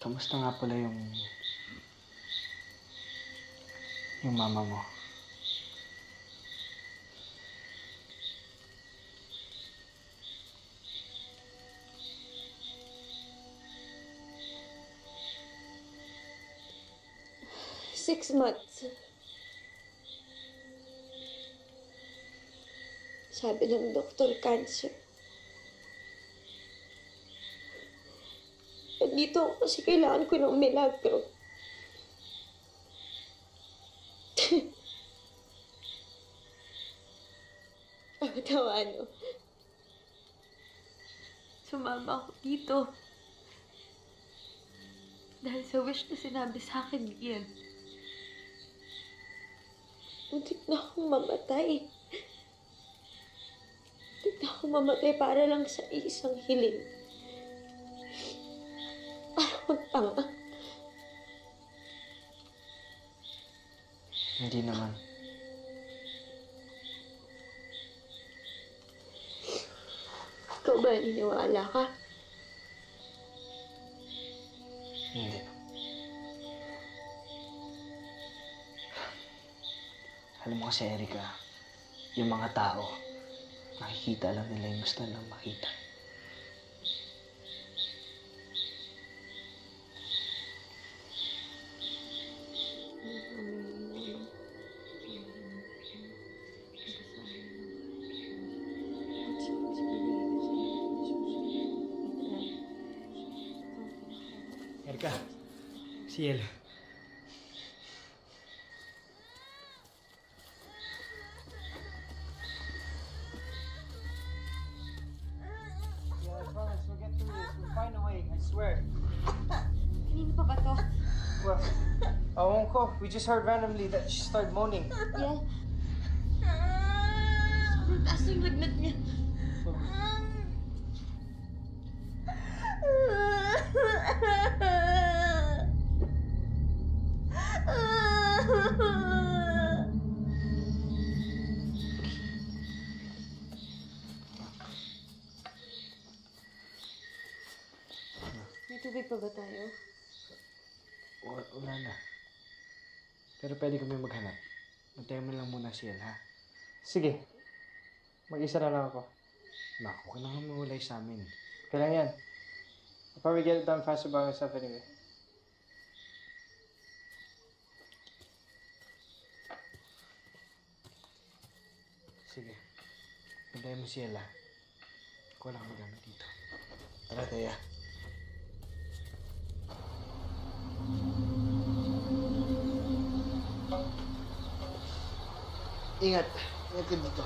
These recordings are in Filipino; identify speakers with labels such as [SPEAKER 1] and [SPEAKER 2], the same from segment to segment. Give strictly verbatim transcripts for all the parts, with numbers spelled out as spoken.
[SPEAKER 1] Kamusta nga pala yung... yung mama mo?
[SPEAKER 2] Six months. Sabi ng doktor, cancer. Dito ako kasi kailangan ko ng milagro. Tawa ano? Sumama ako dito. Dahil sa wish na sinabi sa akin, Miguel. Muntik na akong mamatay. Muntik na akong mamatay para lang sa isang hiling. Parang tanga.
[SPEAKER 1] Hindi naman.
[SPEAKER 2] Ikaw ba naniniwala ka?
[SPEAKER 1] Hindi. Alam mo kasi, Erika, yung mga tao, nakikita lang nila yung gusto nilang makita. Erika, Cielo.
[SPEAKER 2] Kanino pa ba to?
[SPEAKER 1] Well, awon ko. We just heard randomly that she started moaning.
[SPEAKER 2] Yeah. Sobrang taas yung lagnat niya. May tubig pa ba tayo?
[SPEAKER 1] Wala na. Pero pwede kami maghanap. Antayin mo lang muna siya, ha?
[SPEAKER 3] Sige. Mag-isa na lang ako.
[SPEAKER 1] Naku, ka na nga mawalay sa amin.
[SPEAKER 3] Kailan yan? I'll probably get it done faster by myself anyway.
[SPEAKER 1] Sige. Antayin mo siya, ha? Ako lang magamit dito. Tara, Thea. Ingat. Ingat ka dito.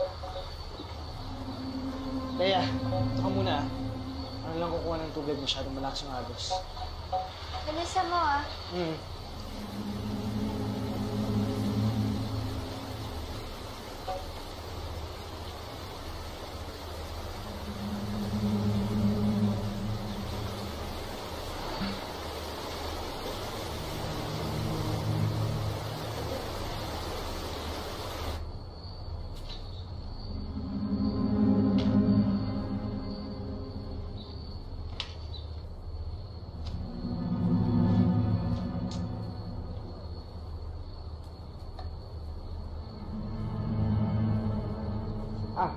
[SPEAKER 1] Thea, ito ka muna. Ano lang kukuha ng tubig, masyadong malakas yung agos.
[SPEAKER 2] Bilisan mo ah.
[SPEAKER 1] Hmm. Ah.